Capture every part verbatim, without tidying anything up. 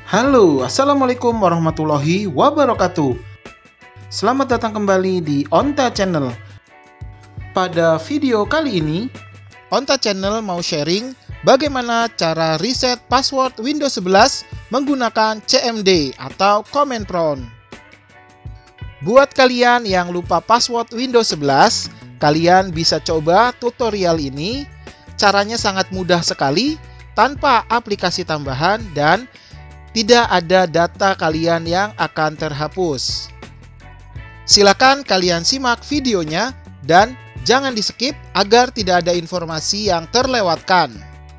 Halo, Assalamualaikum warahmatullahi wabarakatuh. Selamat datang kembali di Onta Channel. Pada video kali ini, Onta Channel mau sharing bagaimana cara reset password Windows sebelas menggunakan C M D atau Command Prompt. Buat kalian yang lupa password Windows sebelas, kalian bisa coba tutorial ini. Caranya sangat mudah sekali, tanpa aplikasi tambahan dan tidak ada data kalian yang akan terhapus. Silakan kalian simak videonya dan jangan di skip agar tidak ada informasi yang terlewatkan.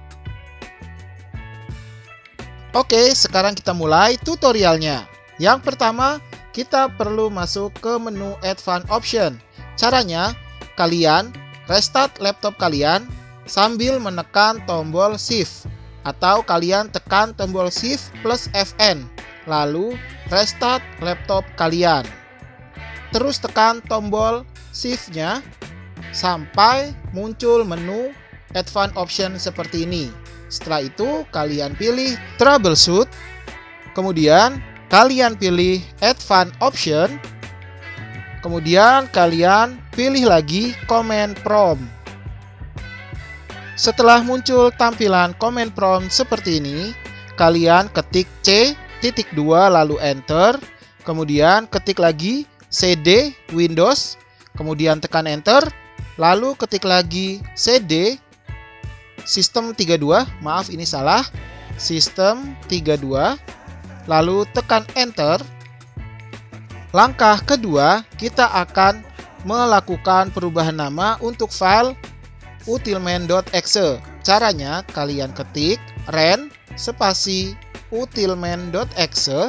Oke, sekarang kita mulai tutorialnya. Yang pertama, kita perlu masuk ke menu Advanced Option. Caranya, kalian restart laptop kalian sambil menekan tombol Shift. Atau kalian tekan tombol Shift plus F N, lalu restart laptop kalian. Terus tekan tombol Shift-nya sampai muncul menu Advanced Option seperti ini. Setelah itu kalian pilih Troubleshoot, kemudian kalian pilih Advanced Option, kemudian kalian pilih lagi Command Prompt. Setelah muncul tampilan Command Prompt seperti ini, kalian ketik C titik dua lalu Enter, kemudian ketik lagi C D Windows, kemudian tekan Enter, lalu ketik lagi C D System tiga puluh dua, maaf ini salah, System tiga puluh dua, lalu tekan Enter. Langkah kedua, kita akan melakukan perubahan nama untuk file utilman.exe. Caranya kalian ketik ren spasi utilman.exe.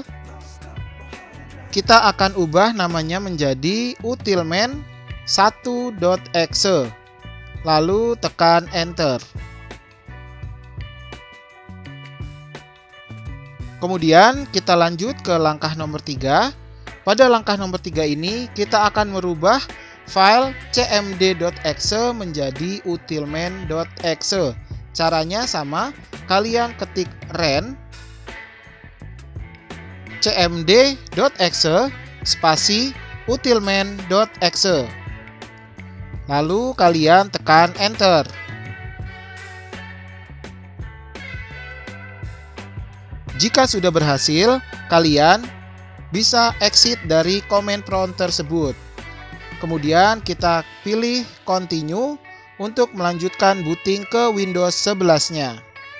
Kita akan ubah namanya menjadi utilman satu dot exe. Lalu tekan Enter. Kemudian kita lanjut ke langkah nomor tiga. Pada langkah nomor tiga ini kita akan merubah file cmd.exe menjadi utilman.exe. Caranya sama, kalian ketik ren cmd.exe spasi utilman.exe. Lalu kalian tekan Enter. Jika sudah berhasil, kalian bisa exit dari Command Prompt tersebut. Kemudian kita pilih Continue untuk melanjutkan booting ke Windows sebelas-nya.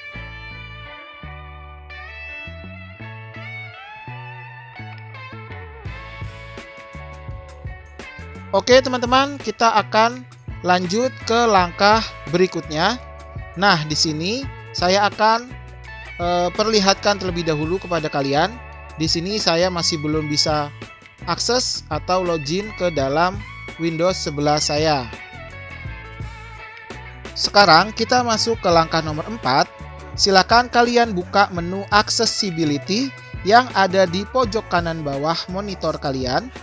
Oke teman-teman, kita akan lanjut ke langkah berikutnya. Nah, di sini saya akan e, perlihatkan terlebih dahulu kepada kalian. Di sini saya masih belum bisa akses atau login ke dalam Windows sebelas saya. Sekarang kita masuk ke langkah nomor empat. Silakan kalian buka menu Accessibility yang ada di pojok kanan bawah monitor kalian.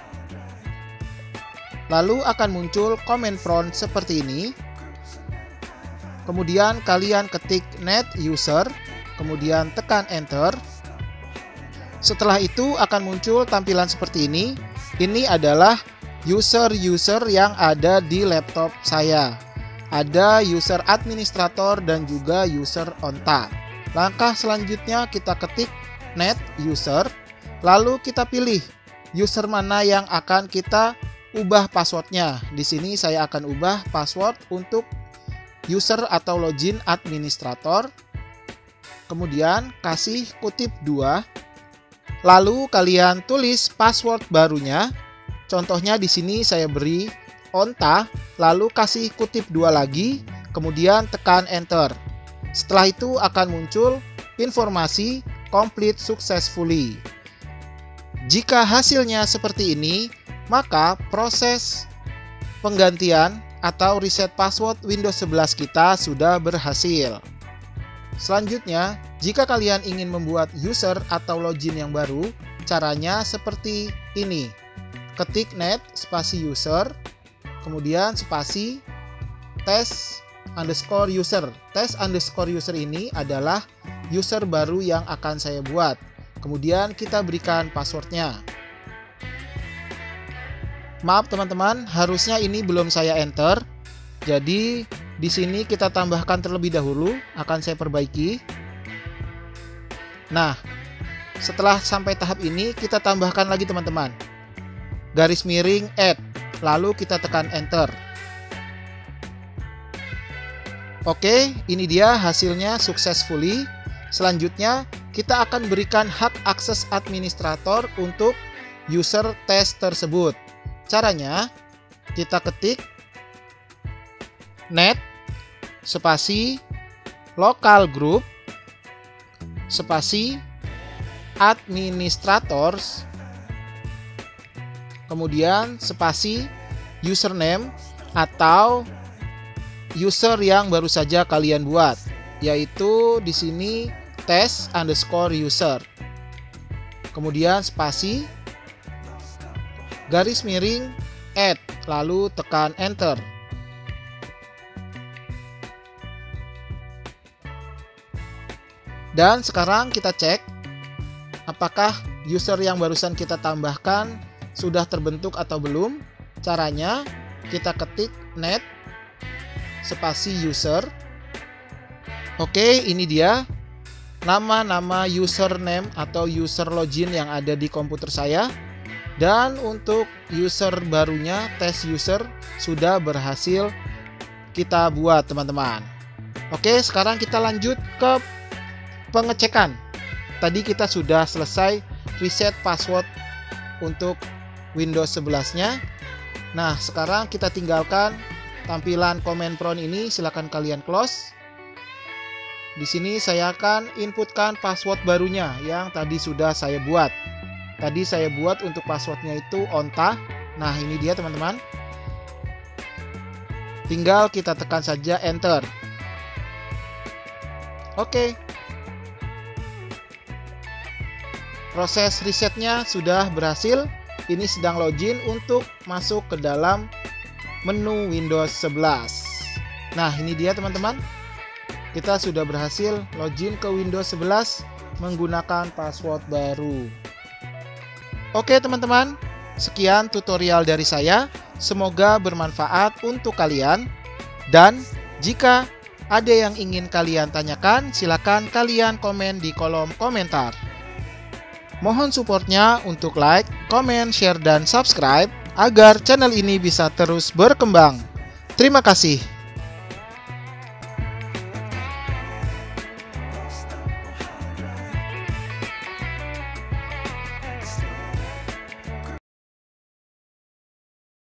Lalu akan muncul Command Prompt seperti ini. Kemudian kalian ketik Net User, kemudian tekan Enter. Setelah itu akan muncul tampilan seperti ini. Ini adalah user-user yang ada di laptop saya. Ada user administrator dan juga user Onta. Langkah selanjutnya kita ketik net user, lalu kita pilih user mana yang akan kita ubah passwordnya. Di sini saya akan ubah password untuk user atau login administrator. Kemudian kasih kutip dua. Lalu kalian tulis password barunya. Contohnya di sini saya beri Onta, lalu kasih kutip dua lagi, kemudian tekan Enter. Setelah itu akan muncul informasi complete successfully. Jika hasilnya seperti ini, maka proses penggantian atau reset password Windows sebelas kita sudah berhasil. Selanjutnya, jika kalian ingin membuat user atau login yang baru, caranya seperti ini. Ketik net spasi user, kemudian spasi test underscore user. Test underscore user ini adalah user baru yang akan saya buat. Kemudian kita berikan passwordnya. Maaf teman-teman, harusnya ini belum saya enter. Jadi di sini kita tambahkan terlebih dahulu, akan saya perbaiki. Nah, setelah sampai tahap ini kita tambahkan lagi teman-teman. Garis miring add, lalu kita tekan enter. Oke, ini dia hasilnya successfully. Selanjutnya kita akan berikan hak akses administrator untuk user test tersebut. Caranya, kita ketik net spasi local group spasi administrators, kemudian spasi username atau user yang baru saja kalian buat, yaitu di sini test underscore user. Kemudian spasi garis miring add, lalu tekan enter. Dan sekarang kita cek apakah user yang barusan kita tambahkan sudah terbentuk atau belum. Caranya kita ketik net spasi user. Oke, ini dia nama-nama username atau user login yang ada di komputer saya. Dan untuk user barunya, test user, sudah berhasil kita buat teman-teman. Oke, sekarang kita lanjut ke pengecekan. Tadi kita sudah selesai reset password untuk Windows sebelas-nya. Nah, sekarang kita tinggalkan tampilan command prompt ini, silakan kalian close. Di sini saya akan inputkan password barunya yang tadi sudah saya buat. Tadi saya buat untuk passwordnya itu onta. Nah, ini dia teman-teman. Tinggal kita tekan saja enter. Oke. Proses resetnya sudah berhasil. Ini sedang login untuk masuk ke dalam menu Windows sebelas. Nah, ini dia teman-teman. Kita sudah berhasil login ke Windows sebelas menggunakan password baru. Oke teman-teman, sekian tutorial dari saya. Semoga bermanfaat untuk kalian. Dan jika ada yang ingin kalian tanyakan, silakan kalian komen di kolom komentar. Mohon supportnya untuk like, komen, share, dan subscribe agar channel ini bisa terus berkembang. Terima kasih.